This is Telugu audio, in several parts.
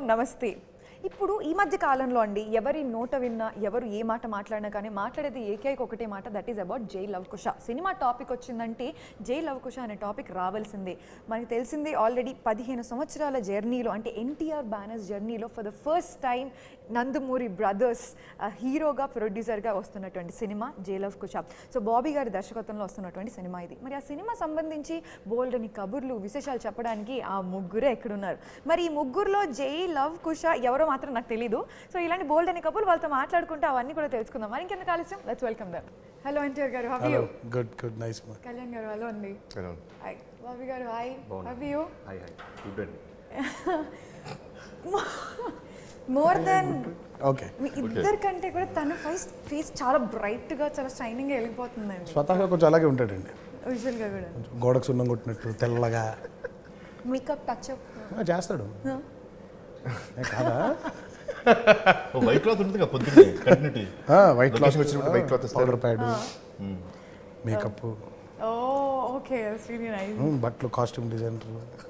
నమస్తే. ఇప్పుడు ఈ మధ్య కాలంలో అండి ఎవరి నోట విన్నా ఎవరు ఏ మాట మాట్లాడినా కానీ మాట్లాడేది ఏకైక ఒకటే మాట, that is about Jai Lava Kusa. Cinema topic వచ్చిందంటే జై లవ్ కుష అనే టాపిక్ రావాల్సిందే. మనకి తెలిసిందే ఆల్రెడీ 15 సంవత్సరాల జర్నీలో అంటే ఎన్టీఆర్ బ్యానర్స్ జర్నీలో for the first time Nandamuri brothers హీరోగా ప్రొడ్యూసర్గా వస్తున్నటువంటి సినిమా జై లవ్ కుష. సో బాబీ గారి దర్శకత్వంలో వస్తున్నటువంటి సినిమా ఇది. మరి ఆ సినిమా సంబంధించి బోల్డ్ అని కబుర్లు విశేషాలు చెప్పడానికి ఆ ముగ్గురే ఎక్కడున్నారు. మరి ఈ ముగ్గురులో జై లవ్ కుష ఎవరో మాత్రం నాకు తెలీదు. సో ఇలాంటి బోల్డ్ అని కబుర్లు వాళ్ళతో మాట్లాడుకుంటే అవన్నీ కూడా తెలుసుకుందాం. మరి ఇంకెందుకు ఆలస్యం, let's welcome them. Hello NTR garu, how are you? Good nice. Kalyan garu hello అండి. Hello. Hi Bobby garu, hi how are you? Hi good అండి. మోర్ దెన్ ఓకే, మీ ఇద్దరి కంటే కూడా తన ఫేస్ చాలా బ్రైట్ గా చాలా షైనింగ్ గా వెళ్ళిపోతుందండి. స్వతహాగా కొంచెం అలాగే ఉంటాడండి, విజువల్ గా కూడా గోడకు సున్నం కొట్టినట్టు తెల్లగా మేకప్ టచ్ అప్ చేస్తాడు. కాదా వైట్ క్లాత్ ఉంటుంది కదా పొద్దున్నే కంటిన్యూటీ. వైట్ క్లాత్ వచ్చినప్పుడు white cloth powder pad makeup. Oh okay, that's really nice. బట్టలు కాస్ట్యూమ్ డిజైనర్.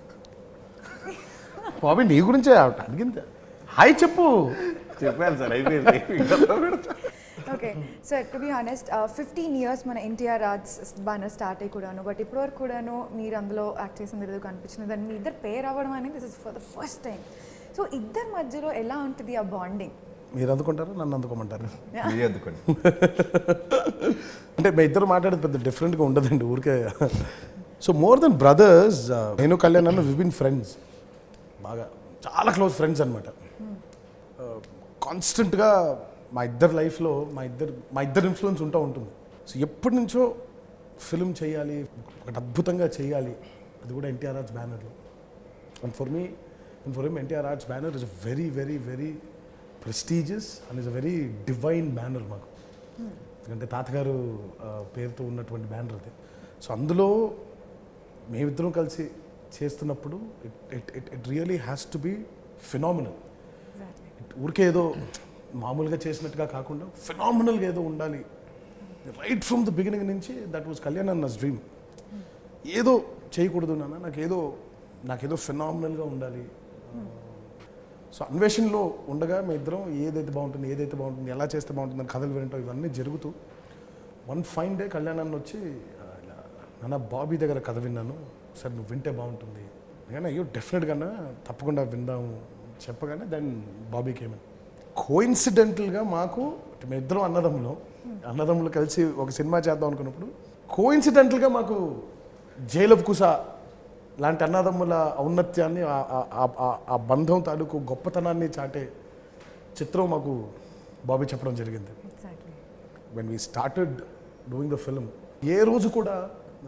బాబీ నీ గురించే అడిగింది. హాయ్ చెప్పు. చెప్పాను సార్, అయిపోయింది. Okay sir, to be honest 15 years మన ఎన్టీఆర్ ఆర్ట్స్ బ్యానర్ స్టార్ట్ అయ్యి కూడాను, బట్ ఇప్పటివరకు కూడాను మీరు అందులో యాక్ట్ చేసిన ఏదో కనిపించింది. దాన్ని మీ ఇద్దరు పేరు అవ్వడం అనేది this is for the first time. So ఇద్దరి మధ్యలో ఎలా ఉంటుంది ఆ బాండింగ్? మీరు అందుకుంటారా, నన్ను అందుకోమంటారు? అందుకోండి. అంటే మీ ఇద్దరు మాట్లాడేది పెద్ద డిఫరెంట్గా ఉండదండి ఊరికే. సో మోర్ దెన్ బ్రదర్స్, నేను కళ్యాణ్ అన్న వి బీన్ ఫ్రెండ్స్, బాగా చాలా క్లోజ్ ఫ్రెండ్స్ అనమాట. కాన్స్టెంట్గా మా ఇద్దరు లైఫ్లో మా ఇద్దరు ఇన్ఫ్లుయెన్స్ ఉంటుంది. సో ఎప్పటి నుంచో ఫిల్మ్ చేయాలి, ఒకటి అద్భుతంగా చేయాలి, అది కూడా ఎన్టీఆర్ ఆర్ట్స్ బ్యానర్లో. And for him NTR Arts banner is a very very very prestigious and is a very divine banner మాకు. ఎందుకంటే తాతగారు పేరుతో ఉన్నటువంటి బ్యానర్ అది. సో అందులో మేమిద్దరం కలిసి చేస్తున్నప్పుడు it really has to be phenomenal. ఊరికే ఏదో మామూలుగా చేసినట్టుగా కాకుండా ఫినామినల్గా ఏదో ఉండాలి. రైట్ ఫ్రమ్ ద బిగినింగ్ నుంచి దట్ వాజ్ కళ్యాణ్ అన్నస్ డ్రీమ్. ఏదో చేయకూడదు నాన్న, నాకేదో ఫినామినల్గా ఉండాలి. సో అన్వేషణలో ఉండగా మీ ఇద్దరం ఏదైతే బాగుంటుంది, ఎలా చేస్తే బాగుంటుంది అని కథలు వినటం ఇవన్నీ జరుగుతూ వన్ ఫైన్ డే కళ్యాణ్ అన్న వచ్చి, నాన్న బాబీ దగ్గర కథ విన్నాను సార్, నువ్వు వింటే బాగుంటుంది కానీ అయ్యో డెఫినెట్గా తప్పకుండా విందాము చెప్పగానే దెన్ బాబీకి ఏమని కోఇన్సిడెంటల్గా మాకు మేము ఇద్దరం అన్నదమ్ములు కలిసి ఒక సినిమా చేద్దాం అనుకున్నప్పుడు కోఇన్సిడెంటల్గా మాకు జై లవ్ కుష లాంటి అన్నదమ్ముల ఔన్నత్యాన్ని, ఆ బంధం తాలూకు గొప్పతనాన్ని చాటే చిత్రం మాకు బాబీ చెప్పడం జరిగింది. When we started doing the film, ఏ రోజు కూడా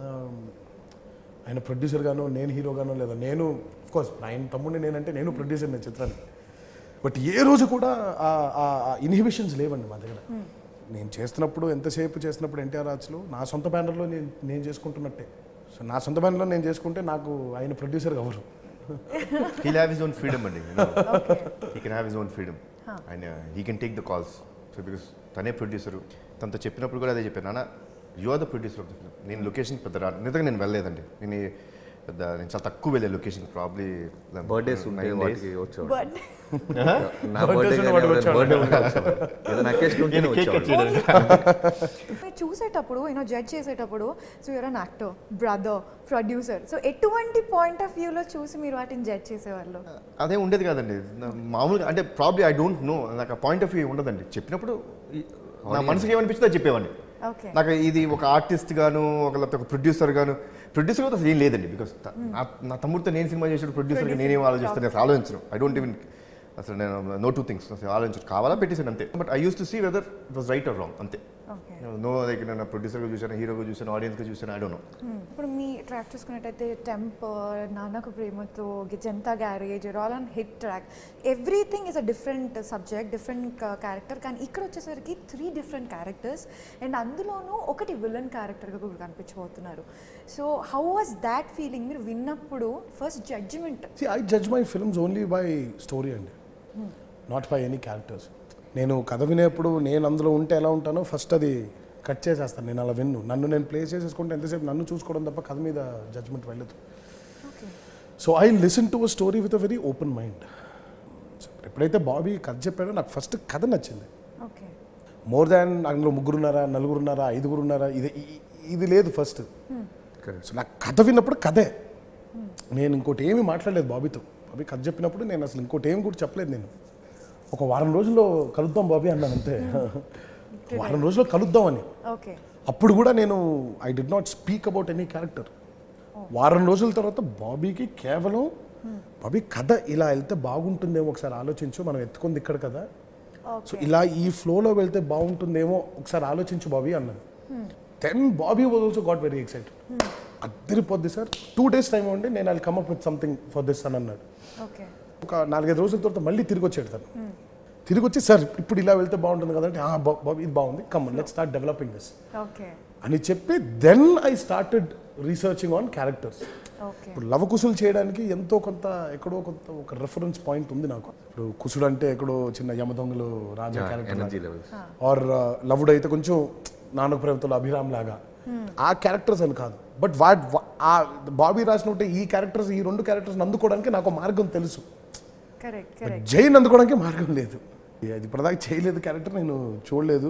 ఆయన ప్రొడ్యూసర్గానో నేను హీరోగానో లేదా నేను అఫ్కోర్స్ ఆయన తమ్ముడిని నేనంటే నేను ప్రొడ్యూసర్ నేను చిత్రాన్ని, బట్ ఏ రోజు కూడా ఇన్హిబిషన్స్ లేవండి మా దగ్గర. నేను ఎంతసేపు చేస్తున్నప్పుడు ఎన్టీఆర్ ఆర్ట్స్లో నా సొంత బ్యానర్లో నేను చేసుకుంటున్నట్టే. సో నా సొంత బ్యానర్లో నేను చేసుకుంటే నాకు ఆయన ప్రొడ్యూసర్ అవ్వరు. He'll have his own freedom అండి. He can have his own freedom and he can take the calls. So because తనే ప్రొడ్యూసరు, తనతో చెప్పినప్పుడు కూడా అదే చెప్పాను, నాన్న you are the producer of the film. నేను లొకేషన్ పెద్ద నిజంగా నేను వెళ్ళలేదండి. నేను చాలా తక్కువ వెళ్ళే లొకేషన్, ప్రాబ్లీ బర్త్డేస్ చూసేటప్పుడు జడ్జ్ చేసేటప్పుడు. So you're an actor, brother, producer, so ఎటువంటి పాయింట్ ఆఫ్ వ్యూలో చూసి మీరు వాటిని జడ్జ్ చేసేవాళ్ళు? అదే ఉండేది కాదండి మామూలుగా. అంటే ప్రాబ్లీ ఐ డోంట్ నో, నాకు ఆ పాయింట్ ఆఫ్ వ్యూ ఉండదండి. చెప్పినప్పుడు నా మనసుకి ఏమనిపించిందో చెప్పేవాడిని. నాకు ఇది ఒక ఆర్టిస్ట్ గాను ఒక ప్రొడ్యూసర్ గాను అసలు ఏం లేదండి. బికాస్ నా తమ్ముడితో నేను సినిమా చేసేటప్పుడు ప్రొడ్యూసర్గా నేనేం ఆలోచిస్తాను అసలు ఆలోచించను. ఐ డోంట్ ఈవెన్ అసలు నేను నో టూ థింగ్స్ అసలు ఆలోచించను, కావాలా పెట్టేసాను అంతే. But I use to see whether it was right or wrong అంతే. నో లైక్ నేను ప్రొడ్యూసర్గా చూసాను, హీరోగా చూసాను, ఆడియన్స్గా చూసాను, ఐ డోంట్ నో. ఇప్పుడు మీ ట్రాక్ చూసుకున్నట్టయితే Temper, Nannaku Prematho, Janatha garage, all on hit track, everything is a different subject, different character. కానీ ఇక్కడ వచ్చేసరికి 3 different క్యారెక్టర్స్ అండ్ అందులోనూ ఒకటి విలన్ క్యారెక్టర్గా కూడా కనిపించబోతున్నారు. So how was that feeling మీరు విన్నప్పుడు? First judgement. I judge my films only by story అండి, నాట్ బై ఎనీ క్యారెక్టర్స్. నేను కథ వినేప్పుడు నేను అందులో ఉంటే ఎలా ఉంటానో ఫస్ట్ అది కట్ చేసేస్తాను. నేను అలా నన్ను నేను ప్లే చేసేసుకుంటే ఎంతసేపు నన్ను చూసుకోవడం తప్ప కథ మీద జడ్జ్మెంట్ వెళ్ళదు. So I listen to a story with a very open mind. ఎప్పుడైతే బాబీ కథ చెప్పాడో నాకు ఫస్ట్ కథ నచ్చింది. ఓకే. మోర్ దాన్ అందులో 3 ఉన్నారా, 4 ఉన్నారా, 5 ఉన్నారా, ఇది లేదు ఫస్ట్. సో నాకు కథ విన్నప్పుడు కథే. నేను ఇంకోటి ఏమీ మాట్లాడలేదు బాబీతో. బాబీ కథ చెప్పినప్పుడు నేను అసలు ఇంకోటి ఏమి కూడా చెప్పలేదు. నేను ఒక వారం రోజుల్లో కలుద్దాం బాబీ అన్నాను అంతే. వారం రోజుల్లో కలుద్దామని. అప్పుడు కూడా నేను I did not speak about any character. వారం రోజుల తర్వాత బాబీకి కేవలం బాబీ కథ ఇలా వెళ్తే బాగుంటుందేమో ఒకసారి ఆలోచించు, మనం ఎత్తుకుంది ఇక్కడ కదా, సో ఇలా ఈ ఫ్లోలో వెళ్తే బాగుంటుందేమో ఒకసారి ఆలోచించు బాబీ అన్నాను. Then Bobby was also got very excited. అద్దరిపోద్ది సార్, 2 days టైం ఉండి నేను I'll come up with something for this అని అన్నాడు. ఒక 4-5 రోజుల తర్వాత మళ్ళీ తిరిగి వచ్చాడు తను. తిరిగి వచ్చి సార్ ఇప్పుడు ఇలా వెళ్తే బాగుంటుంది కదంటే బాబీ ఇది బాగుంది, come let's start developing this అని చెప్పి then I started researching on characters. ఇప్పుడు లవ కుసులు చేయడానికి ఎంతో కొంత ఎక్కడో కొంత ఒక రెఫరెన్స్ పాయింట్ ఉంది నాకు. ఇప్పుడు కుసుడు అంటే ఎక్కడో చిన్న యమదొంగలు రాజా క్యారెక్టర్, ఆర్ లవుడు అయితే కొంచెం నానక ప్రేమతో అభిరామ్ లాగా ఆ క్యారెక్టర్స్ అని కాదు. బట్ బాబీ రాసినట్టే ఈ క్యారెక్టర్స్, ఈ 2 క్యారెక్టర్స్ అందుకోవడానికి నాకు మార్గం తెలుసు. జైన్ అందుకోవడానికి మార్గం లేదు. అది ఇప్పటిదాకా చేయలేదు క్యారెక్టర్, నేను చూడలేదు.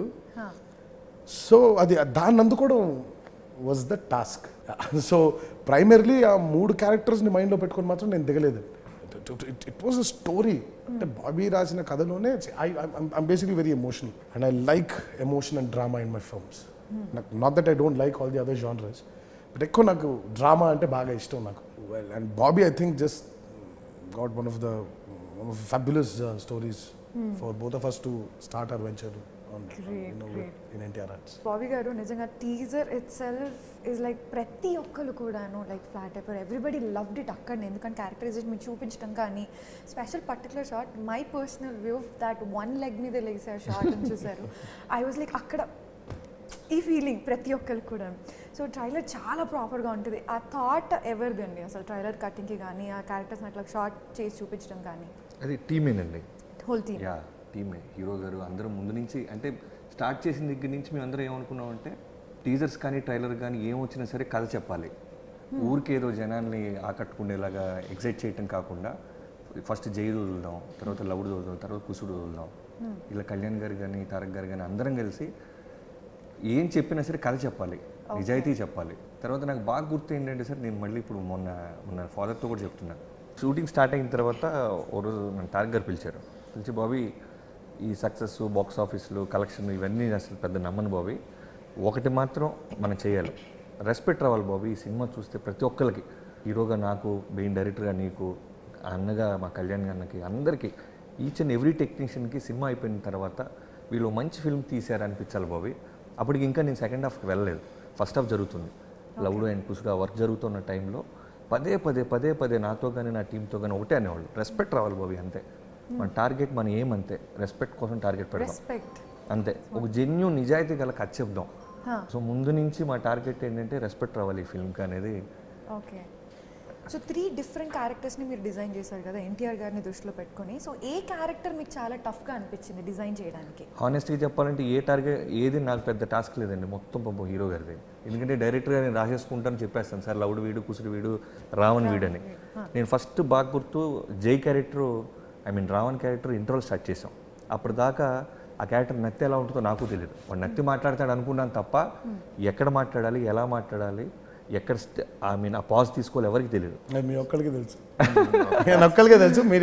సో అది దాన్ని అందుకోవడం was the task. So primarily ఆ 3 క్యారెక్టర్స్ని మైండ్లో పెట్టుకొని మాత్రం నేను దిగలేదు. It was a story. అంటే బాబీ రాసిన కథలోనే I'm basically very emotional and I like emotion and drama in my films. Not that I don't like all the other genres, but ఎక్కువ నాకు డ్రామా అంటే బాగా ఇష్టం నాకు. Well and Bobby I think just got one of the fabulous stories for both of us to start our venture on in N.T.R Arts. Bobby garu nijanga teaser itself is like ప్రతి ఒక్కరు కూడాను like flat paper everybody loved it akkadne endukante characterization me చూపించడం కానీ special particular shot my personal view that one leg మీద లేసే shot అని చూసారు. I was like akkada ఈ ఫీలింగ్ ప్రతి ఒక్కరికి కూడా. సో ట్రైలర్ చాలా ప్రాపర్గా ఉంటుంది. ఆ థాట్ ఎవరిదండి అసలు ట్రైలర్ కటింగ్కి కానీ ఆ క్యారెక్టర్స్ అట్లా షార్ట్ చేసి చూపించడం కానీ? అది టీమేనండి, హోల్ టీమ్. యా టీమే. హీరో గారు అందరూ ముందు నుంచి అంటే స్టార్ట్ చేసిన దగ్గర నుంచి మేము అందరూ ఏమనుకున్నామంటే టీజర్స్ కానీ ట్రైలర్ కానీ ఏమొచ్చినా సరే కథ చెప్పాలి. ఊరికేదో జనాన్ని ఆకట్టుకునేలాగా ఎగ్జైట్ చేయటం కాకుండా ఫస్ట్ జై వదులుదాం, తర్వాత లవుడు వదులుదాం, తర్వాత కుసుడు వదులుదాం, ఇలా కళ్యాణ్ గారు కానీ తారక్ గారు కానీ అందరం కలిసి ఏం చెప్పినా సరే కథ చెప్పాలి, నిజాయితీ చెప్పాలి. తర్వాత నాకు బాగా గుర్తు ఏంటంటే సార్, నేను మళ్ళీ ఇప్పుడు మొన్న ఫాదర్తో కూడా చెప్తున్నాను. షూటింగ్ స్టార్ట్ అయిన తర్వాత ఓ రోజు నన్ను తారక్ గారు పిలిచి బాబీ ఈ సక్సెస్ బాక్స్ ఆఫీస్లు కలెక్షన్ ఇవన్నీ అసలు పెద్ద నమ్మను బాబీ, ఒకటి మాత్రం మనం చేయాలి, రెస్పెక్ట్ రావాలి బాబీ. ఈ సినిమా చూస్తే ప్రతి ఒక్కరికి, హీరోగా నాకు, మెయిన్ డైరెక్టర్గా నీకు, అన్నగా మా కళ్యాణ్ అన్నకి, అందరికీ, ఈచ్ అండ్ ఎవ్రీ టెక్నీషియన్కి సినిమా అయిపోయిన తర్వాత వీళ్ళు మంచి ఫిల్మ్ తీశారనిపించాలి బాబీ. అప్పటికి ఇంకా నేను సెకండ్ హాఫ్కి వెళ్ళలేదు, ఫస్ట్ హాఫ్ జరుగుతుంది. లవుడు అండ్ కుసుగా వర్క్ జరుగుతున్న టైంలో పదే నాతో కానీ నా టీంతో కానీ ఒకటే అనేవాళ్ళు, రెస్పెక్ట్ రావాలి బాబీ అంతే. మన టార్గెట్ మన ఏం అంతే, రెస్పెక్ట్ కోసం టార్గెట్ పెడతాం అంతే. ఒక జెన్యూన్ నిజాయితీ గల కథ చెప్దాం. సో ముందు నుంచి మా టార్గెట్ ఏంటంటే రెస్పెక్ట్ రావాలి ఈ ఫిల్మ్కి అనేది. ఓకే. సో 3 డిఫరెంట్ క్యారెక్టర్స్ని మీరు డిజైన్ చేశారు కదా ఎన్టీఆర్ గారిని దృష్టిలో పెట్టుకొని. సో ఏ క్యారెక్టర్ మీకు చాలా టఫ్గా అనిపించింది డిజైన్ చేయడానికి? హానెస్ట్గా చెప్పాలంటే ఏది నాకు పెద్ద టాస్క్ లేదండి, మొత్తం పంప హీరో గారిది. ఎందుకంటే డైరెక్టర్గా నేను రాసేసుకుంటాను, చెప్పేస్తాను సార్ లవుడు వీడు, కుసుడు వీడు, రావణ్ వీడని. నేను ఫస్ట్ బాగా గుర్తు జై క్యారెక్టర్, రావణ్ క్యారెక్టర్ ఇంట్రోల్ స్టార్ట్ చేసాం. అప్పటిదాకా ఆ క్యారెక్టర్ నత్తి ఎలా ఉంటుందో నాకు తెలియదు. వాడు నత్తి మాట్లాడతాడు అనుకున్నాను తప్ప ఎక్కడ మాట్లాడాలి, ఎలా మాట్లాడాలి, ఎక్కడ ఆ పాజ్ తీసుకోవాలి ఎవరికి తెలియదు. మీ ఒక్కరికి తెలుసు, నేను ఒక్కరికే తెలుసు. మీరు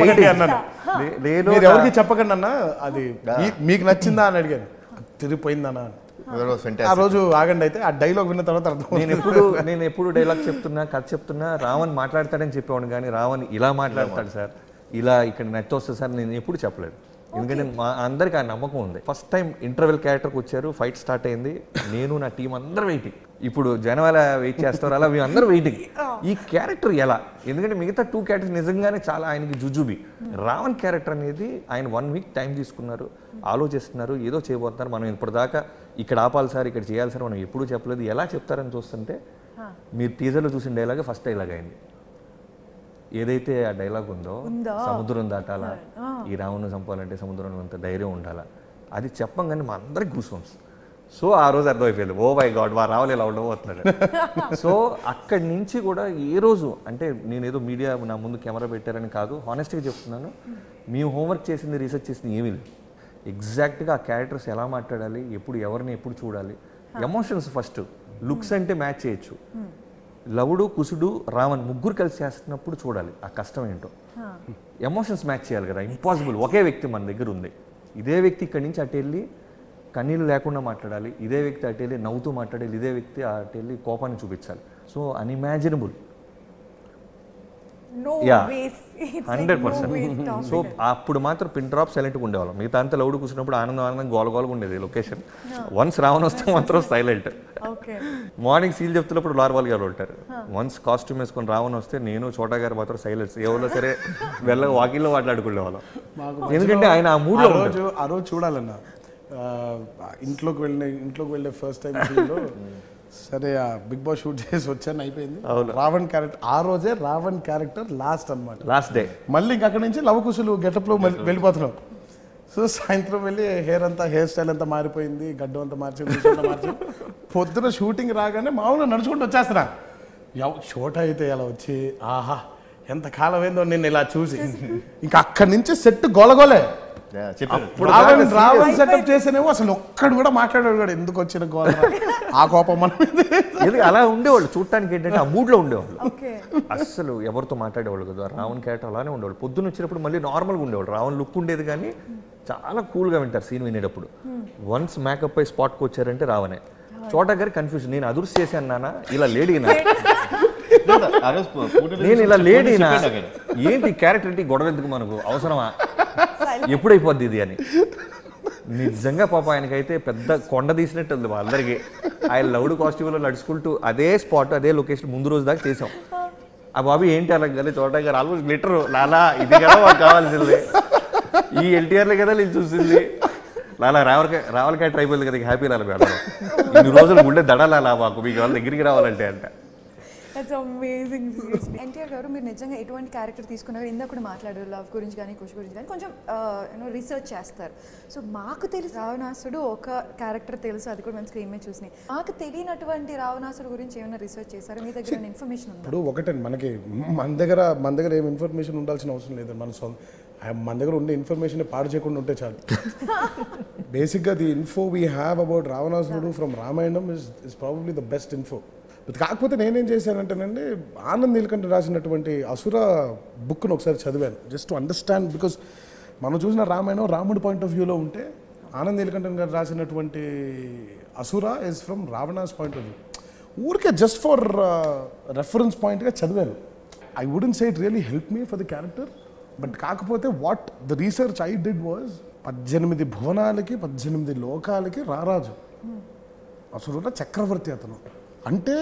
ఎవరికి చెప్పకండి అన్న, అది మీకు నచ్చిందా అని అడిగాను, తిరిగిపోయిందన్నా. ఆ రోజు ఆగండి అయితే, ఆ డైలాగ్ విన్న తర్వాత అర్థం. నేను ఎప్పుడు డైలాగ్ చెప్తున్నా, కథ చెప్తున్నా, రావణ్ మాట్లాడతాడని చెప్పేవాడు కానీ రావణ్ ఇలా మాట్లాడతాడు సార్, ఇలా ఇక్కడ నచ్చి వస్తుంది సార్ నేను ఎప్పుడు చెప్పలేదు. ఎందుకంటే మా అందరికి ఆ నమ్మకం ఉంది. ఫస్ట్ టైం ఇంటర్వెల్ క్యారెక్టర్కి వచ్చారు, ఫైట్ స్టార్ట్ అయింది, నేను నా టీం అందరూ వెయిటింగ్. ఇప్పుడు జనం ఎలా వెయిట్ చేస్తారు అలా మేము అందరూ వెయిటింగ్, ఈ క్యారెక్టర్ ఎలా. ఎందుకంటే మిగతా 2 క్యారెక్టర్స్ నిజంగానే చాలా ఆయనకి జుజుబి. రావణ్ క్యారెక్టర్ అనేది ఆయన 1 వీక్ టైం తీసుకున్నారు, ఆలోచిస్తున్నారు, ఏదో చేయబోతున్నారు. మనం ఇప్పటిదాకా ఇక్కడ ఆపాలి సార్, ఇక్కడ చేయాలి సార్, మనం ఎప్పుడూ చెప్పలేదు, ఎలా చెప్తారని చూస్తుంటే మీరు టీజర్లో చూసిన డైలాగ్ ఫస్ట్ డైలాగ్ అయింది. ఏదైతే ఆ డైలాగ్ ఉందో, సముద్రం దాటాలా, ఈ రావణ్ను చంపాలంటే సముద్రంలో అంత ధైర్యం ఉండాలా, అది చెప్పంగానే మా అందరికి గూస్ బంప్స్. సో ఆ రోజు అర్థమైపోయింది, ఓ మై గాడ్ వా రావాలి ఇలా ఉండబోతున్నాడు. సో అక్కడి నుంచి కూడా ఏ రోజు అంటే నేనేదో మీడియా నా ముందు కెమెరా పెట్టారని కాదు, హానెస్ట్గా చెప్తున్నాను, మేము హోంవర్క్ చేసింది రీసెర్చ్ చేసింది ఏమీ లేదు. ఎగ్జాక్ట్గా ఆ క్యారెక్టర్స్ ఎలా మాట్లాడాలి, ఎవరిని ఎప్పుడు చూడాలి, ఎమోషన్స్ ఫస్ట్, లుక్స్ అంటే మ్యాచ్ చేయొచ్చు. లవుడు కుసుడు రావణ్ ముగ్గురు కలిసి చేస్తున్నప్పుడు చూడాలి ఆ కష్టం ఏంటో. ఎమోషన్స్ మ్యాచ్ చేయాలి కదా, ఇంపాసిబుల్. ఒకే వ్యక్తి మన దగ్గర ఉంది, ఇదే వ్యక్తి ఇక్కడి నుంచి అటు వెళ్ళి కన్నీళ్ళు లేకుండా మాట్లాడాలి, ఇదే వ్యక్తి అటు వెళ్ళి నవ్వుతూ మాట్లాడాలి, ఇదే వ్యక్తి అటు వెళ్ళి కోపాన్ని చూపించాలి. So unimaginable. 100%. సో అప్పుడు మాత్రం పిన్ డ్రాప్ సైలెంట్గా ఉండేవాళ్ళం. మిగతా అంతా లౌడ్ కూర్చున్నప్పుడు ఆనందం గోలగోలగా ఉండేది లొకేషన్. వన్స్ రావణ్ వస్తే మాత్రం సైలెంట్. మార్నింగ్ సీల్ చెప్తున్నప్పుడు లార్వాల్ గారు ఉంటారు. వన్స్ కాస్ట్యూమ్ వేసుకొని రావణ్ వస్తే నేను చోటా గారు మాత్రం సైలెన్స్. ఎవరో సరే వాకిల్లో మాట్లాడుకునేవాళ్ళం. ఎందుకంటే ఆయన ఆ మూడ్లో ఆ రోజు చూడాలన్నా ఇంట్లోకి వెళ్ళే ఫస్ట్ టైం సీన్లో సరే బిగ్ బాస్ షూట్ చేసి వచ్చాను, అయిపోయింది. రావణ్ క్యారెక్టర్ ఆ రోజే రావణ్ క్యారెక్టర్ లాస్ట్ అనమాట, లాస్ట్ డే. మళ్ళీ ఇంక అక్కడి నుంచి లవ కుశలు గెటప్లో వెళ్ళిపోతున్నాం. సో సాయంత్రం వెళ్ళి హెయిర్ స్టైల్ అంతా మారిపోయింది, గడ్డం అంతా మార్చి పొద్దున షూటింగ్ రాగానే మామూలుగా నడుచుకుంటూ వచ్చేస్తున్నా. చోట అయితే ఇలా వచ్చి ఆహా ఎంత కాలం ఏందో నిన్ను ఇలా చూసి, ఇంకా అక్కడి నుంచి సెట్ గోలగోలే. రావణ్ సెటప్ చేసేనేమో అసలు ఒక్కడు కూడా మాట్లాడాడు కూడా, ఎందుకు వచ్చిన గోల ఆ కోపం మన మీద. అలా ఉండేవాళ్ళు చూడటానికి, ఏంటంటే ఆ మూడ్లో ఉండేవాళ్ళు, అస్సలు ఎవరితో మాట్లాడేవాళ్ళు కదా. రావణ్ క్యారెక్టర్ అలానే ఉండేవాళ్ళు. పొద్దున్న వచ్చినప్పుడు మళ్ళీ నార్మల్గా ఉండేవాళ్ళు. రావణ్ లుక్ ఉండేది కానీ చాలా కూల్గా వింటారు సీన్ వినేటప్పుడు. వన్స్ మేకప్ అయి స్పాట్కి వచ్చారంటే రావణే. చోటా గారి కన్ఫ్యూజన్, నేను అదుర్స్ చేశాను నాన్న, ఇలా లేడీనా, నేను ఇలా లేడీనా, ఏంటి క్యారెక్టర్ ఏంటి, గొడవ ఎందుకు మనకు అవసరమా, ఎప్పుడైపోద్ది ఇది అని. నిజంగా పాప ఆయనకైతే పెద్ద కొండ తీసినట్టు ఉంది మా అందరికీ. ఆయన లౌడ్ కాస్ట్యూమ్లో నడుచుకుంటూ అదే స్పాట్ అదే లొకేషన్ ముందు రోజు దాకా చేసాం. ఆ బాబు ఏంటి అలా కానీ చోటా గారు ఆల్మోస్ట్ లిటరు లాలా ఇది కదా మాకు కావాల్సింది, ఈ ఎన్టీఆర్లే కదా నేను చూసింది, లాలా రావల్ క్యారెక్టర్ అయిపోయింది కదా, హ్యాపీ లాలా మేడం, ఇన్ని రోజులు గుండె దడాలా మాకు మీకు వాళ్ళ దగ్గరికి రావాలంటే అంట. That's amazing. ఎన్టీఆర్ గారు మీరు నిజంగా ఎటువంటి క్యారెక్టర్ తీసుకున్నారు, ఇందాక కూడా మాట్లాడారు లవ్ గురించి కానీ కుష్ గురించి కానీ, కొంచెం రీసెర్చ్ చేస్తారు. సో మాకు తెలిసి రావణాసుడు ఒక క్యారెక్టర్ తెలుసు, అది కూడా మేము స్క్రీన్ మీద చూసినాయి. మాకు తెలియనటువంటి రావణాసుడు గురించి ఏమైనా రీసెర్చ్ చేశారు, మీ దగ్గర ఇన్ఫర్మేషన్ ఉంది? ఇప్పుడు ఒకటే మనకి మన దగ్గర ఏం ఇన్ఫర్మేషన్ ఉండాల్సిన అవసరం లేదు. మన దగ్గర ఉండే ఇన్ఫర్మేషన్ పాడు చేయకుండా ఉంటే చాలు. బేసిక్గా the info we have about రావణాసురుడు from Ramayanam is probably the best info. కాకపోతే నేనేం చేశానంటేనండి, ఆనంద్ నీలకంఠ రాసినటువంటి అసుర బుక్ను ఒకసారి చదివాను, జస్ట్ టు అండర్స్టాండ్. బికాస్ మనం చూసిన రామాయణం రాముడి పాయింట్ ఆఫ్ వ్యూలో ఉంటే, ఆనంద్ నీలకంఠన్ గారు రాసినటువంటి Asura is from Ravana's point of view. ఊరికే జస్ట్ ఫర్ రెఫరెన్స్ పాయింట్గా చదివాను. I wouldn't say it really help me for the character, but కాకపోతే what the research I did was 18 భువనాలకి 18 లోకాలకి రారాజు అసురుల చక్రవర్తి అతను. అంటే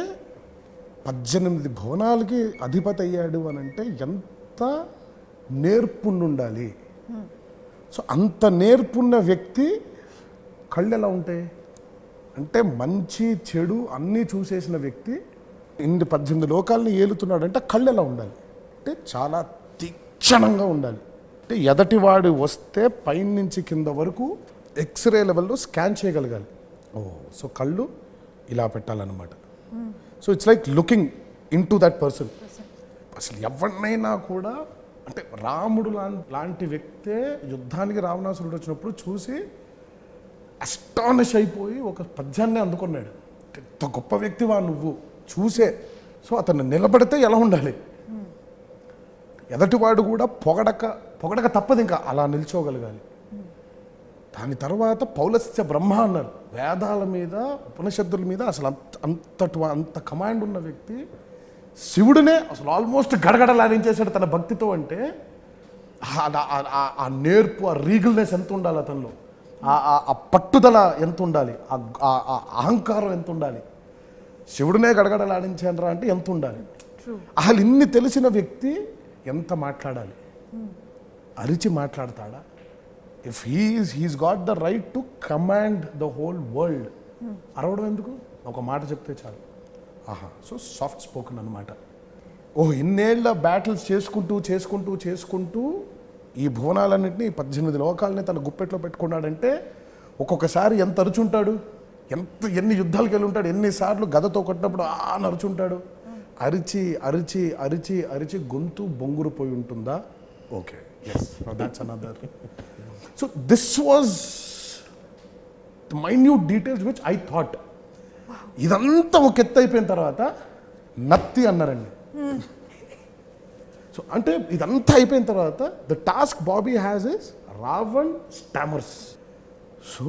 18 భువనాలకి అధిపతి అయ్యాడు అని అంటే ఎంత నేర్పుండాలి. సో అంత నేర్పున్న వ్యక్తి కళ్ళు ఎలా ఉంటాయి అంటే, మంచి చెడు అన్నీ చూసేసిన వ్యక్తి 18 లోకాలని ఏలుతున్నాడు అంటే కళ్ళు ఎలా ఉండాలి అంటే చాలా తీక్షణంగా ఉండాలి. అంటే ఎదటివాడు వస్తే పైనుంచి కింద వరకు ఎక్స్రే లెవెల్లో స్కాన్ చేయగలగాలి. సో కళ్ళు ఇలా పెట్టాలన్నమాట. So it's like looking into that person. అసలు ఎవరినైనా కూడా అంటే రాముడు లాంటి వ్యక్తే యుద్ధానికి రావణాసురుడు వచ్చినప్పుడు చూసి అస్టానిష్ అయిపోయి ఒక పద్యాన్ని అందుకున్నాడు. ఎంత గొప్ప వ్యక్తివా నువ్వు చూసే. సో అతను నిలబడితే ఎలా ఉండాలి, ఎదటివాడు కూడా పొగడక తప్పదు, ఇంకా అలా నిల్చోగలగాలి. దాని తర్వాత పౌలస్య బ్రహ్మ అన్నారు. వేదాల మీద ఉపనిషత్తుల మీద అసలు అంత కమాండ్ ఉన్న వ్యక్తి శివుడినే అసలు ఆల్మోస్ట్ గడగడలాడించేశాడు తన భక్తితో. అంటే ఆ నేర్పు, ఆ రీగల్నెస్ ఎంత ఉండాలి అతనిలో, ఆ పట్టుదల ఎంత ఉండాలి, ఆ అహంకారం ఎంత ఉండాలి. శివుడినే గడగడలాడించానరా అంటే ఎంత ఉండాలి. అసలు ఇన్ని తెలిసిన వ్యక్తి ఎంత మాట్లాడాలి, అరిచి మాట్లాడతాడా? If he's got the right to command the whole world. అరవడం ఎందుకు, ఒక మాట చెప్తే చాలు. సో సాఫ్ట్ స్పోకెన్ అనమాట. ఇన్నేళ్ల బ్యాటిల్స్ చేసుకుంటూ ఈ భువనాలన్నింటినీ 18 లోకాలని తన గుప్పెట్లో పెట్టుకున్నాడంటే ఒక్కొక్కసారి ఎంత అరుచుంటాడు, ఎన్ని యుద్ధాలకు వెళ్ళి ఉంటాడు, ఎన్నిసార్లు గదతో కొట్టినప్పుడు నరుచుంటాడు. అరిచి అరిచి అరిచి అరిచి గొంతు బొంగురు పోయి ఉంటుందా? Okay, yes, that's another. So this was the minute details which I thought. ఇదంతా ఒక ఎత్తు అయిపోయిన తర్వాత నత్తి అన్నారండి. సో అంటే ఇదంతా అయిపోయిన తర్వాత the task Bobby has is Ravan stammers. So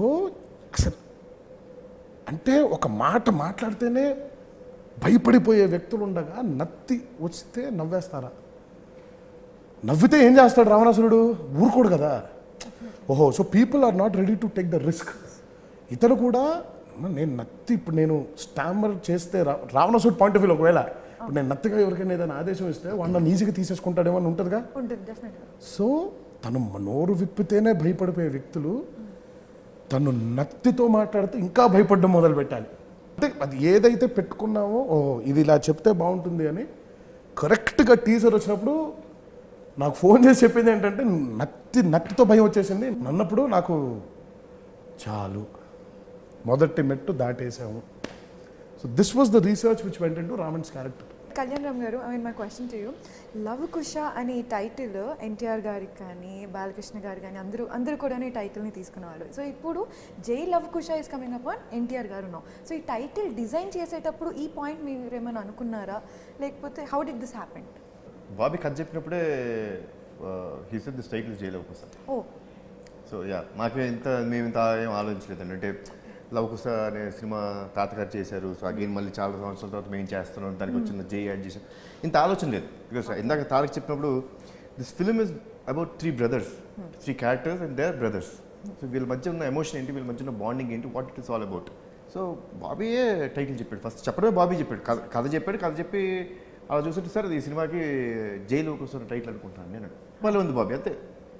అంటే ఒక మాట మాట్లాడితేనే భయపడిపోయే వ్యక్తులు ఉండగా నత్తి వస్తే నవ్వేస్తారా? నవ్వితే ఏం చేస్తాడు రావణాసురుడు? ఊరుకోడు కదా. ఓహో, so people are not ready to take the risk. ఇతను కూడా నేను నత్తి, ఇప్పుడు నేను స్టామర్ చేస్తే రావణాసురుడు పాయింట్ ఆఫ్ వ్యూలో ఒకవేళ ఇప్పుడు నేను నత్తిగా ఎవరికైనా ఏదైనా ఆదేశం ఇస్తే వాడు నన్ను ఈజీగా తీసేసుకుంటాడేమో అని ఉంటుందిగా. సో తను నోరు విప్పితేనే భయపడిపోయే వ్యక్తులు తను నత్తితో మాట్లాడితే ఇంకా భయపడడం మొదలు పెట్టాలి. అంటే అది ఏదైతే పెట్టుకున్నామో, ఇది ఇలా చెప్తే బాగుంటుంది అని కరెక్ట్గా టీజర్ వచ్చినప్పుడు నాకు ఫోన్ చేసి చెప్పింది ఏంటంటే నత్తితో భయం వచ్చేసింది అన్నప్పుడు నాకు చాలు, మొదటి మెట్టు దాటేసాము. So this was the research which went into Ravan's character. Kalyan Ram garu, my question to you, Lava Kusa అనే టైటిల్ ఎన్టీఆర్ గారికి కానీ బాలకృష్ణ గారు కానీ అందరూ కూడా ఈ టైటిల్ని తీసుకునేవాళ్ళు. సో ఇప్పుడు Jai Lava Kusa is coming up on NTR garu no. So ఈ టైటిల్ డిజైన్ చేసేటప్పుడు ఈ పాయింట్ మీరు ఏమైనా అనుకున్నారా, లేకపోతే how did this happen? Bobby కథ చెప్పినప్పుడే he said this title Jai Lava Kusa. So yeah, మేము ఇంత ఏం ఆలోచించలేదండి. అంటే లవ్ కుష అనే సినిమా తాతగారు చేశారు, సో అగైన్ మళ్ళీ చాలా సంవత్సరాల తర్వాత మేము చేస్తున్నాం, దానికి వచ్చిన జై యాడ్ చేసాం, ఇంత ఆలోచన లేదు. బికాస్ ఇందాక తారక్ చెప్పినప్పుడు this film is about 3 brothers, 3 characters and their brothers. So వీళ్ళ మధ్య ఉన్న ఎమోషన్ ఏంటి, వీళ్ళ మధ్య ఉన్న బాండింగ్ ఏంటి, what it is all about. So బాబీయే టైటిల్ చెప్పాడు, ఫస్ట్ చెప్పడమే బాబీ చెప్పాడు, కథ చెప్పి అలా చూస్తుంటే సార్ ఈ సినిమాకి జై లవ్ కుష టైటిల్ అనుకుంటాను నేను. మళ్ళీ ఉంది బాబీ, అంతే.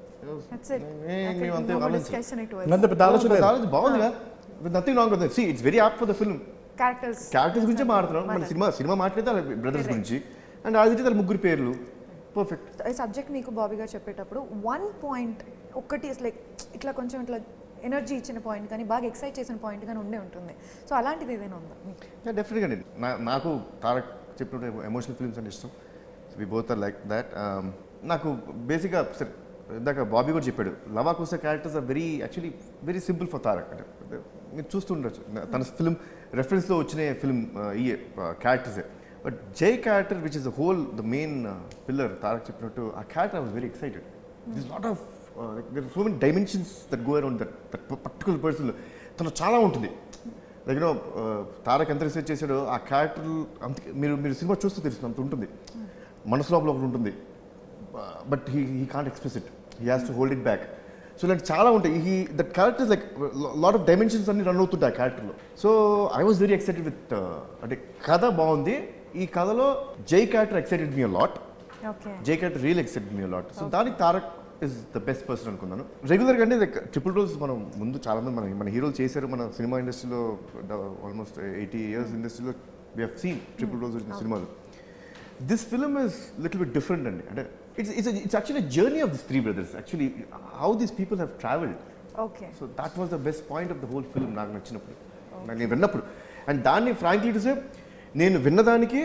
బాగుందిగా, nothing wrong with it. See it's very apt for the film. Characters గురించి మాట్లాడుతున్నాం, మళ్ళీ సినిమా మాట్లాడితే బ్రదర్స్ గురించి, అండ్ అది వాళ్ళ ముగ్గురు పేర్లు పర్ఫెక్ట్. ఈ సబ్జెక్ట్ మీకు బాబీ గారు చెప్పేటప్పుడు వన్ పాయింట్ ఒకటి లైక్ ఇట్లా కొంచెం ఇట్లా ఎనర్జీ ఇచ్చిన పాయింట్ కానీ బాగా ఎక్సైట్ చేసిన పాయింట్ కానీ ఉండే ఉంటుంది. సో అలాంటిది ఏదైనా ఉందా? డెఫినెట్గా అండి. నాకు తారక్ చెప్పినట్టు ఎమోషనల్ ఫిల్మ్స్ అంటే ఇష్టం. We both are like that. నాకు బేసిక్గా సరే ఇందాక బాబీ కూడా చెప్పాడు, Lava Kusa characters are very simple for Tarak. అంటే మీరు చూస్తుండొచ్చు తన ఫిల్మ్ రెఫరెన్స్లో వచ్చిన ఫిల్మ్ ఈ క్యారెక్టర్సే. But Jai character which is the main pillar, Tarak చెప్పినట్టు ఆ character I was very excited. This lot of there so many dimensions that go around that particular person. తను చాలా ఉంటుంది. లైక్ యూనో తారక్ ఎంత రీసెర్చ్ చేశాడో ఆ క్యారెక్టర్ అంత మీరు సినిమా చూస్తూ తెలుస్తుంది, అంత ఉంటుంది. మనసు లోపల ఒకటి ఉంటుంది, but he can't express it, he has to hold it back. So ఇలాంటి చాలా ఉంటాయి. That characters like lot of dimensions అన్ని రన్ అవుతుంటాయి ఆ క్యారెక్టర్లో. So I was very excited with, అంటే కథ బాగుంది. ఈ కథలో Jai character excited me a lot. Jai character real excited me a lot. So దానికి Tarak is the best person అనుకున్నాను. రెగ్యులర్గా అంటే ట్రిపుల్ రోల్స్ మనం ముందు చాలామంది మన హీరోలు చేశారు. మన సినిమా ఇండస్ట్రీలో ఆల్మోస్ట్ 80 years ఇండస్ట్రీలో we have seen triple roles వచ్చిన సినిమాలు. This film is little bit different అండి. అంటే it's actually a journey of these 3 brothers, actually how these people have traveled. So that was the best point of the whole film నాకు నచ్చినప్పుడు, నేను విన్నప్పుడు. అండ్ దాన్ని ఫ్రాంక్లీ టు సే నేను విన్నదానికి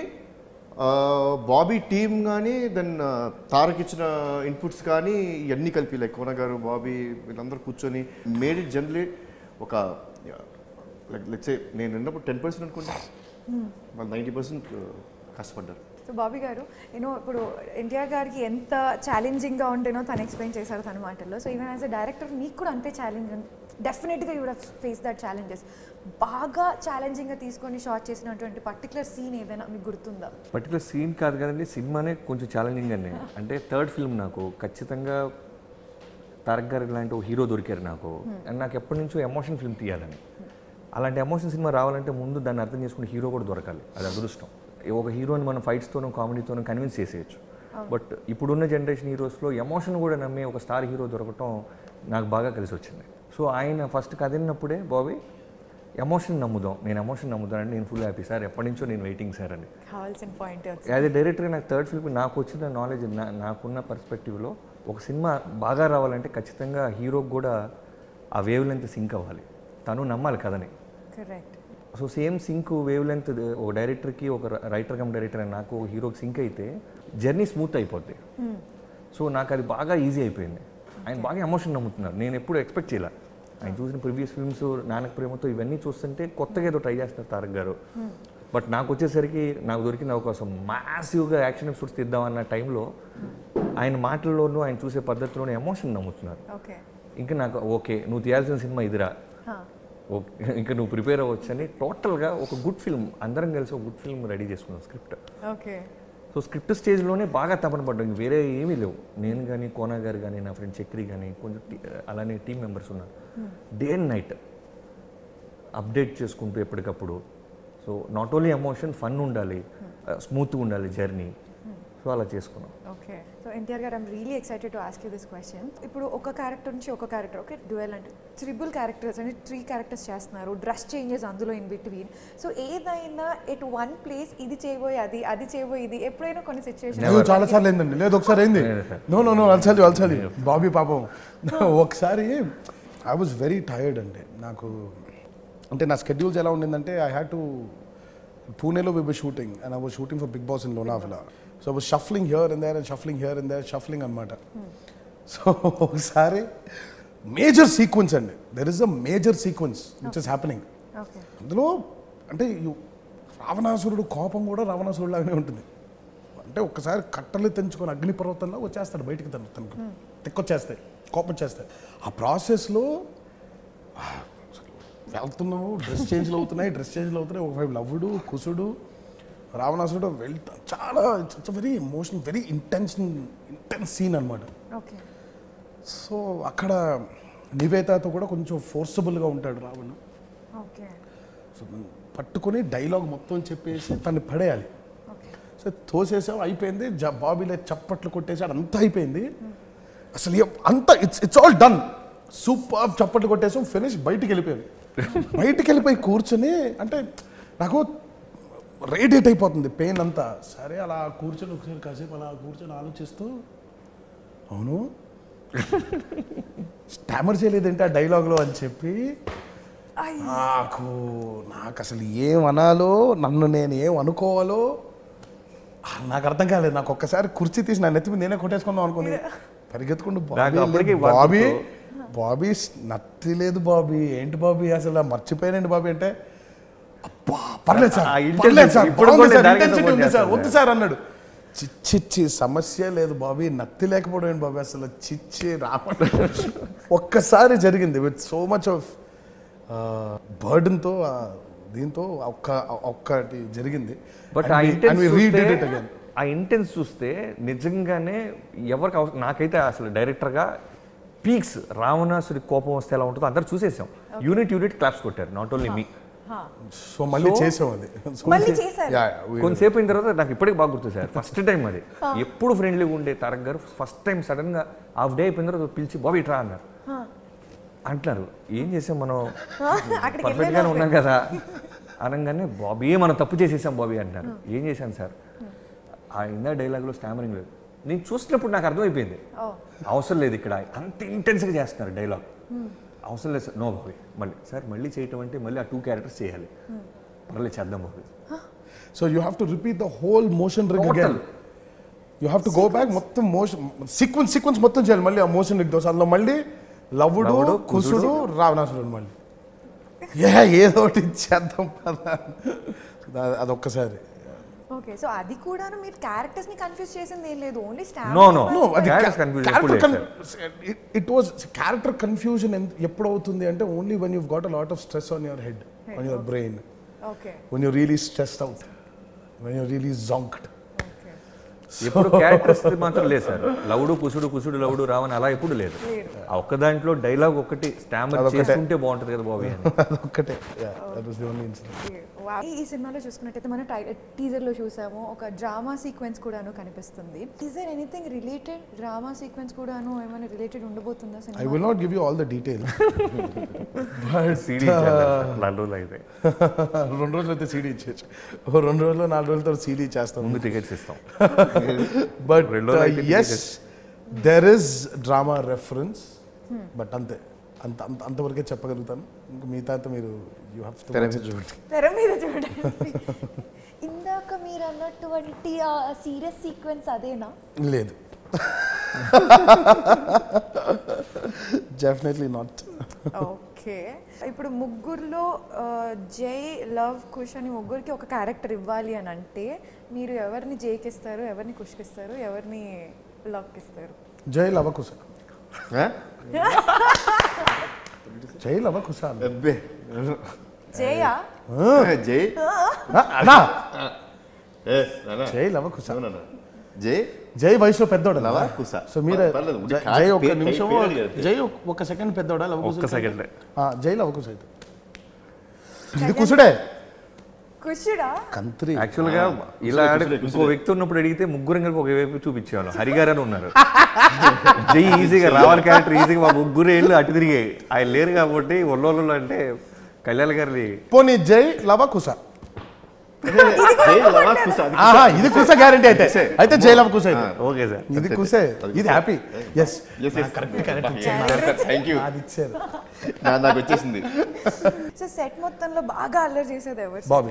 బాబీ టీమ్ కానీ దెన్ తారక్ ఇచ్చిన ఇన్పుట్స్ కానీ ఇవన్నీ కలిపి లైక్ కోన గారు, బాబీ వీళ్ళందరూ కూర్చొని మేడ్ ఇట్ జనరలీ ఒక లైక్ లెట్స్ సే నేను విన్నప్పుడు 10% అనుకుంటా, వాళ్ళు 90% కష్టపడ్డారు. సో బాబీ గారు, ఇప్పుడు ఎన్టీఆర్ గారికి ఎంత ఛాలెంజింగ్గా ఉంటేనో తను ఎక్స్ప్లెయిన్ చేశారు తన మాటల్లో. So even as a director మీకు కూడా అంతే ఛాలెంజ్, డెఫినెట్గా you would have face that challenges. బాగా ఛాలెంజింగ్గా తీసుకొని షార్ట్ చేసినటువంటి పర్టికులర్ సీన్ ఏదైనా మీకు గుర్తుందా? పర్టికులర్ సీన్ కాదు కదండి, సినిమానే కొంచెం ఛాలెంజింగ్ అండి. అంటే థర్డ్ ఫిల్మ్ నాకు ఖచ్చితంగా తారక్ గారు ఇలాంటి ఒక హీరో దొరికారు నాకు. అండ్ నాకు ఎప్పటి నుంచో ఎమోషన్ ఫిల్మ్ తీయాలని. అలాంటి ఎమోషన్ సినిమా రావాలంటే ముందు దాన్ని అర్థం చేసుకునే హీరో కూడా దొరకాలి, అది అదృష్టం. ఒక హీరోని మనం ఫైట్స్తోనూ కామెడీతోనూ కన్విన్స్ చేసేయచ్చు. బట్ ఇప్పుడున్న జనరేషన్ హీరోస్లో ఎమోషన్ కూడా నమ్మే ఒక స్టార్ హీరో దొరకటం నాకు బాగా కలిసి వచ్చింది. సో ఆయన ఫస్ట్ కదిలినప్పుడే బాబీ ఎమోషన్ నమ్ముదాం, నేను ఎమోషన్ నమ్ముతానండి, నేను ఫుల్ హ్యాపీ సార్, ఎప్పటి నుంచో నేను వెయిటింగ్ సార్ అని. యాజ్ ఎ డైరెక్టర్ నాకు థర్డ్ ఫిల్మ్ నాకు వచ్చిన నాలెడ్జ్, నాకున్న పర్స్పెక్టివ్లో ఒక సినిమా బాగా రావాలంటే ఖచ్చితంగా హీరోకి కూడా ఆ వేవ్ లెంత్ సింక్ అవ్వాలి, తను నమ్మాలి కథని. Correct. So same sync wavelength ఒక డైరెక్టర్కి ఒక రైటర్ కమ్ డైరెక్టర్ అని నాకు హీరోకి సింక్ అయితే జర్నీ స్మూత్ అయిపోద్ది. సో నాకు అది బాగా ఈజీ అయిపోయింది. ఆయన బాగా ఎమోషన్ నమ్ముతున్నారు. నేను ఎప్పుడు ఎక్స్పెక్ట్ చేయలే. ఆయన చూసిన ప్రీవియస్ ఫిల్మ్స్ నానక ప్రేమతో ఇవన్నీ చూస్తుంటే కొత్తగా ఏదో ట్రై చేస్తారు తారక్ గారు. బట్ నాకు వచ్చేసరికి నాకు దొరికిన అవకాశం మాసివ్గా యాక్షన్ ఎపిసోడ్స్ తీద్దామన్న టైంలో ఆయన మాటల్లోనూ ఆయన చూసే పద్ధతిలోనూ ఎమోషన్ నమ్ముతున్నారు. ఇంకా నాకు ఓకే నువ్వు తీయాల్సిన సినిమా ఇదిరా, ఓకే ఇంకా నువ్వు ప్రిపేర్ అవ్వచ్చు అని టోటల్గా ఒక గుడ్ ఫిల్మ్ అందరం కలిసి ఒక గుడ్ ఫిల్మ్ రెడీ చేసుకున్నాం స్క్రిప్ట్. సో స్క్రిప్ట్ స్టేజ్లోనే బాగా తపన పడ్డాం, వేరే ఏమీ లేవు. నేను కానీ కోనా గారు కానీ నా ఫ్రెండ్ చక్రి కానీ కొంచెం అలానే టీం మెంబర్స్ ఉన్నారు. డే అండ్ నైట్ అప్డేట్ చేసుకుంటూ ఎప్పటికప్పుడు. So not only emotion, fun ఉండాలి, స్మూత్గా ఉండాలి జర్నీ. సో అలా చేసుకున్నాం. ఓకే. సో ఎన్టీఆర్ గారు, I'm really excited to ask you this question. ఇప్పుడు ఒక క్యారెక్టర్ నుంచి ఒక క్యారెక్టర్, ఓకే డ్యూయల్ అంటే ట్రిపుల్ క్యారెక్టర్స్ అంటే 3 క్యారెక్టర్స్ చేస్తున్నారు, డ్రెస్ చేంజెస్ అందులో ఇన్ బిట్వీన్. సో ఏదైనా ఎట్ వన్ ప్లేస్ ఇది చేయబోయి అది చేయబోయి ఇది ఎప్పుడైనా కొన్ని సిచ్యువేషన్ చాలా సార్లు ఏందండి, లేదు ఒకసారి ఏంది నో అల్చాలి బాబీ పాపం ఒకసారి ఐ వాజ్ వెరీ టైర్డ్ అండి. నాకు అంటే నా స్కెడ్యూల్స్ ఎలా ఉండిందంటే ఐ హ్యాడ్ టు పూణేలో we were shooting and I was shooting for Bigg Boss in Lonavala. So I was shuffling here and there shuffling అనమాట. సో ఒకసారి మేజర్ సీక్వెన్స్ అండి, there is a major sequence which is happening. అందులో అంటే రావణాసురుడు కోపం కూడా రావణాసురుడు లాగానే ఉంటుంది. అంటే ఒక్కసారి కట్టలు తెంచుకొని అగ్నిపర్వతంలో వచ్చేస్తాడు బయటికి, తనకు తిక్కొచ్చేస్తాయి, కోపం వచ్చేస్తాయి. ఆ ప్రాసెస్లో వెళ్తున్నాము, డ్రెస్ చేంజ్లు అవుతున్నాయి, ఒకవైపు లవ్వుడు కుసుడు రావణాసురుడు వెళ్తా, చాలా it's very emotional, very intense scene అనమాట. సో అక్కడ నివేతతో కూడా కొంచెం ఫోర్సబుల్గా ఉంటాడు రావణ. సో పట్టుకొని డైలాగ్ మొత్తం చెప్పేసి తను పడేయాలి. సో తోసేసాం, అయిపోయింది. బాబీలో చప్పట్లు కొట్టేసాడు, అంతా అయిపోయింది. అసలు అంతా ఇట్స్ ఆల్ డన్, సూపర్ చప్పట్లు కొట్టేసాం, ఫినిష్. బయటికి వెళ్ళిపోయి కూర్చొని అంటే నాకు రేడియేట్ అయిపోతుంది పెయిన్ అంతా. సరే అలా కూర్చొని ఒకసారి కాసేపు అలా కూర్చొని ఆలోచిస్తూ, అవును స్టామర్ చేయలేదంటే ఆ డైలాగ్లో అని చెప్పి నాకు అసలు ఏం అనాలో, నన్ను నేను ఏం అనుకోవాలో నాకు అర్థం కాలేదు. నాకు ఒక్కసారి కుర్చీ తీసి నా నెత్తి మీద నేనే కొట్టేసుకుందాం అనుకుంది. పరిగెత్తుకుంటూ బాబీ నత్తి లేదు బాబీ, ఏంటి బాబీ అసలు మర్చిపోయానండి బాబీ అంటే, పర్లేదు సార్ వద్దు సార్ అన్నాడు. చిచ్చి సమస్య లేదు బాబీ, నత్తి లేకపోవడం ఏంటి బాబీ అసలు చిచ్చి రావడం ఒక్కసారి జరిగింది విత్ సో మచ్ ఆఫ్ బర్డన్తో, దీంతో ఒక్కటి జరిగింది. బట్ ఆ ఇంటెన్స్ చూస్తే నిజంగానే ఎవరికి నాకైతే అసలు డైరెక్టర్గా పీక్స్ రావణాసుడి కోపం వస్తే ఎలా ఉంటుందో అందరు చూసేసాం. యూనిట్ క్లాప్స్ కొట్టారు, నాట్ ఓన్లీ మీ. సో మళ్ళీ చేసాం అది కొంతసేపు అయిన తర్వాత నాకు ఇప్పటికి బాగా గుర్తు సార్. ఫస్ట్ టైం అది ఎప్పుడు ఫ్రెండ్లీగా ఉండే తారక్ గారు ఫస్ట్ టైం సడన్గా హాఫ్ డే అయిపోయిన తర్వాత పిలిచి బాబీ ఇట్రా అన్నారు. అంటున్నారు ఏం చేసాం మనం, పర్ఫెక్ట్గానే ఉన్నాం కదా అనగానే బాబీ మనం తప్పు చేసేసాం బాబీ అంటారు. ఏం చేశాను సార్, ఆ ఇందా డైలాగ్లో స్టామరింగ్ లేదు. నేను చూసినప్పుడు నాకు అర్థమైపోయింది అవసరం లేదు ఇక్కడ, అంత ఇంటెన్స్గా చేస్తున్నారు డైలాగ్, అవసరం లేదు సార్. నో బాబీ మళ్ళీ చేయటం అంటే మళ్ళీ ఆ 2 క్యారెక్టర్స్ చేయాలి, మళ్ళీ చేద్దాం Bobby. So you have to repeat the whole motion rig again. You have to go back, మొత్తం మోషన్ సీక్వెన్స్ మొత్తం చేయాలి మళ్ళీ ఆ మోషన్ రిగ్ దోశ. అందులో మళ్ళీ లవ్వుడు కుసుడు రావణాసురుడు మళ్ళీ ఏదో ఒకటి చేద్దాం అదొక్కసారి. ఓకే. సో అది కూడా మీరు క్యారెక్టర్స్ ని కన్ఫ్యూజ్ చేసింది ఏం లేదు, only it was character confusion. ఎప్పుడు అవుతుంది అంటే only when you got a lot of stress on your head, on your brain, when you really stressed out, when you really zonked. ఎప్పుడు క్యారెక్టర్స్ మాత్రం లేదు సార్. లవుడు కుసుడు లవుడు రావని అలా ఎప్పుడు లేదు. ఆ ఒక్క దాంట్లో డైలాగ్ ఒకటి స్టామర్ చేస్తుంటే బాగుంటుంది కదా బాబీ అని ఒక్కటే. ఈ సినిమాలో చూసుకున్నట్టయితే మనం టీజర్ లో చూసాము ఒక డ్రామా సీక్వెన్స్ కూడాను కనిపిస్తుంది. Is there anything related, drama sequence కూడాను ఏమైనా రిలేటెడ్ ఉండబోతుందా cinema? I will not give you all the details, but CD అయితే 2 రోజులు అయితే సీడీ ఇచ్చేచ్చు, 2 రోజులు 4 రోజులతో సీడీ చేస్తాం, ముందు టికెట్స్ ఇస్తాం. But yes there is drama reference, but అంతే. అంతవరకే చెప్పగలుగుతాను. ఇంకా మిగతా అంతా మీరు యూ హ్యావ్ టు తెర మీద చూడండి. ఇందాక మీరు అన్నటువంటి ఆ సీరియస్ సీక్వెన్స్ అదేనా? లేదు, డెఫినెట్లీ నాట్. ఓకే, ఇప్పుడు ముగ్గురులో జై, లవ్, కుష్ అని ముగ్గురికి ఒక క్యారెక్టర్ ఇవ్వాలి అని అంటే మీరు ఎవరిని జైకి ఇస్తారు, ఎవరిని కుష్కి ఇస్తారు, ఎవరిని లవ్కి ఇస్తారు? జై లవ కుస. జై లవ కుస. జయా? జై జై లవ కుస. జై జై వయసులో పెద్దోడు లవ కుస. సో మీరు జై ఒక నిమిషం, జై ఒక సెకండ్ పెద్దోడా? లవ కుస ఒక్క సెకండ్. జై లవ కుస అయితే ఇది కుసుడే. కుషుడా? కంత్రి. యాక్చువల్గా ఇలా ఇంకో వ్యక్తి ఉన్నప్పుడు అడిగితే ముగ్గురు కలిపి ఒక వైపు చూపించేవాళ్ళు. హరిగారు అని ఉన్నారు. జై ఈజీగా రావాలి క్యారెక్టర్ ఈజీగా మా ముగ్గురు ఏళ్ళు అటు తిరిగాయి. ఆయన లేరు కాబట్టి ఒళ్ళోళ్ళు అంటే కళ్యాణ్ గారి. పోనీ జై లవ కుస. ఇది కుస గ్యారంటీ అయితే. అయితే జై లవ కుస అయితే ఓకే సార్. ఇది కుసే, ఇది హ్యాపీ. Yes, thank you. అది ఇచ్చారు, నాకు వచ్చేసింది. సో సెట్ మొత్తంలో బాగా అల్లరి చేసేది ఎవరు? బాబీ.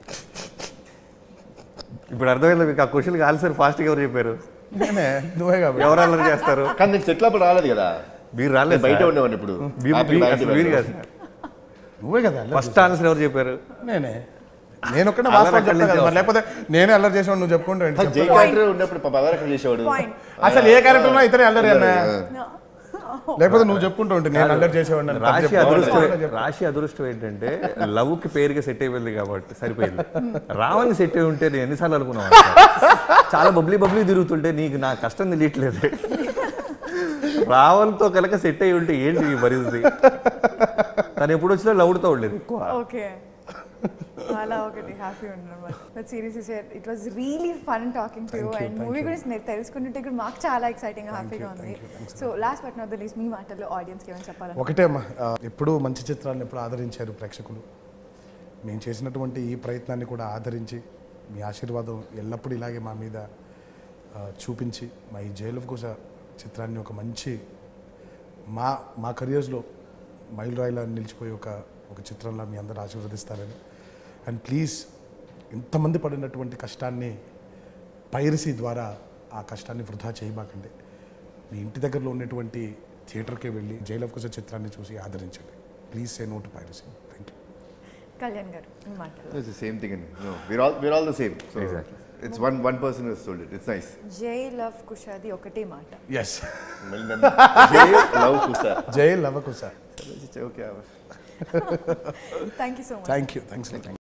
ఇప్పుడు అర్థమైంది మీకు ఆ క్వశ్చన్కి ఆన్సర్ ఫాస్ట్గా ఎవరు చెప్పారు? నేనే. నువ్వే కాబట్టి. ఎవరు అల్లరి చేస్తారు? కానీ నేను సెట్ లోపల రాలేదు కదా. మీరు రాలేదు, బయట ఉండేవాడిని. ఇప్పుడు మీరు కాదు, నువ్వే కదా. ఫస్ట్ ఆన్సర్ ఎవరు చెప్పారు? నేనే. నేను ఒక్కడే వాస్తవం చెప్తా కదా, మరి లేకపోతే నేనే అల్లరి చేసేవాడు, నువ్వు చెప్పుకుంటా. జై క్యారెక్టర్ ఉన్నప్పుడు పదార్థం చేసేవాడు. అసలు ఏ క్యారెక్టర్ ఉన్నా ఇతరే అల్లరి అన్నా, లేకపోతే నువ్వు చెప్పుకుంటూ ఉంటే నేను అల్లరి చేసేవాడిని. రాశి అదృష్టం ఏంటంటే లవ్ కి పేరుగా సెట్ అయిపోయింది కాబట్టి సరిపోయింది. రావణ్ సెట్ అయి ఉంటే నేను ఎన్నిసార్లు అనుకున్నాను, చాలా బబ్లీ తిరుగుతుంటే నీకు నా కష్టం తెలియట్లేదు. రావణ్తో కనుక సెట్ అయి ఉంటే ఏంటి ఈ పరిస్థితి? తను ఎప్పుడు వచ్చినా లవ్డ్తో ఉండేది ఎక్కువ. ఓకే, అలా ఒకటి హ్యాపీ ఉన్నాను. But seriously it was really fun talking to you. And movie గురించి నేను తెలుసుకుంటుంటే కూడా మాకు చాలా ఎక్సైటింగ్ హ్యాపీగా ఉంది. So last but not the least, మీ మాటల్లో ఆడియన్స్కి ఏమైనా చెప్పాలి? ఒకటే అమ్మా, ఎప్పుడూ మంచి చిత్రాలను ఎప్పుడు ఆదరించారు ప్రేక్షకులు. మేము చేసినటువంటి ఈ ప్రయత్నాన్ని కూడా ఆదరించి మీ ఆశీర్వాదం ఎల్లప్పుడూ ఇలాగే మా మీద చూపించి మా ఈ జై లవ కుస చిత్రాన్ని ఒక మంచి మా కెరియర్స్లో మైలురాయిలా నిలిచిపోయి ఒక చిత్రంలో మీ అందరూ ఆశీర్వదిస్తారని. అండ్ ప్లీజ్, ఇంతమంది పడినటువంటి కష్టాన్ని పైరసీ ద్వారా ఆ కష్టాన్ని వృధా చేయమాకండి. మీ ఇంటి దగ్గరలో ఉన్నటువంటి థియేటర్కే వెళ్ళి జై లవ కుస చిత్రాన్ని చూసి ఆదరించండి. Please say no to piracy. Thank you. Kalyan గారు, మీ మాటలు. It's the same thing. No, we're all the same. So exactly. It's one person who has told it. It's nice. Jai Lava కుషాది ఒకటే మాట. Yes. Jai Lava Kusa. జై లవ కుస. Okay. Thank you so much. Thank you. Thanks a lot.